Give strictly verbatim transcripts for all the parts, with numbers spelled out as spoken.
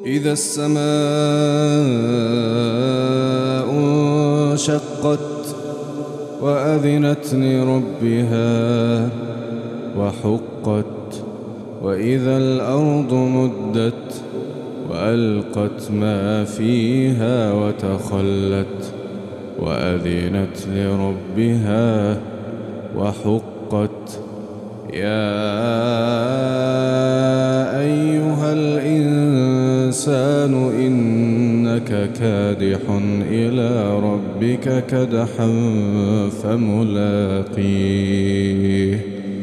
إذا السماء انشقت وأذنت لربها وحقت وإذا الأرض مدت وألقت ما فيها وتخلت وأذنت لربها وحقت يا أيها الإنسان إنك كادح إلى ربك كدحا فملاقيه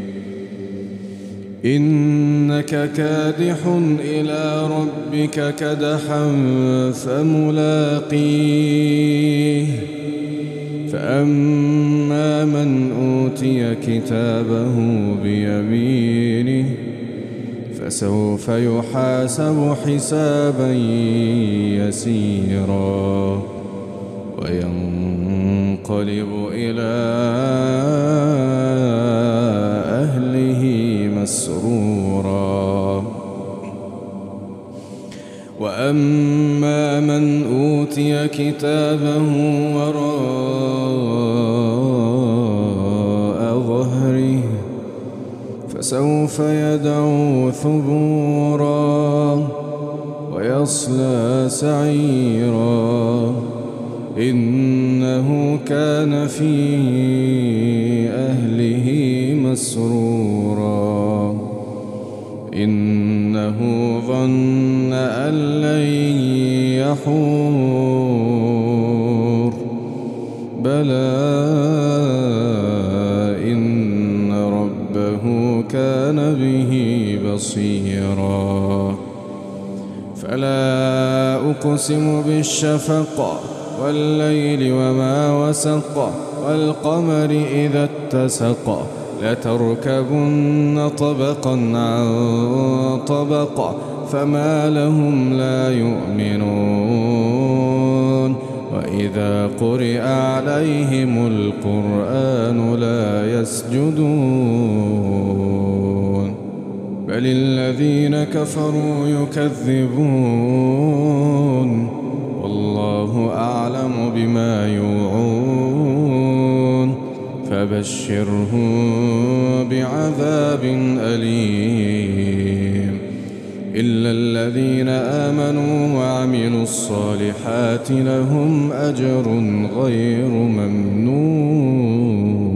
إنك كادح إلى ربك كدحا فملاقيه فأما من أوتي كتابه بيمينه فسوف يحاسب حسابا يسيرا وينقلب إلى أهله مسرورا وأما من أوتي كتابه وراء ظهره فسوف يدعو ثبورا ويصلى سعيرا إنه كان في أهله مسرورا إنه ظن أن لن يحور بلى إن ربه كان به بصيرا فلا أقسم بالشفق والليل وما وسق والقمر إذا اتسق لتركبن طبقا عن طبق فما لهم لا يؤمنون وإذا قرئ عليهم القرآن لا يسجدون بل الذين كفروا يكذبون والله أعلم بما يوعون فبشرهم بعذاب أليم إلا الذين آمنوا وعملوا الصالحات لهم أجر غير ممنون.